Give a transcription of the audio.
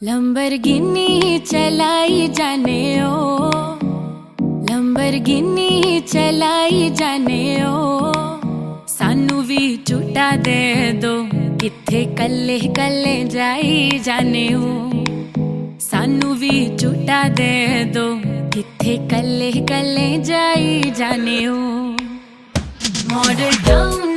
Lamborghini चलाई जाने ओ, Lamborghini चलाई जाने ओ, सानू भी झूटा दे दो, किथे कल्ले कल्ले जाई जाने ओ, सानू भी झूटा दे दो, किथे कल्ले कल्ले जाई जाने ओ। Model town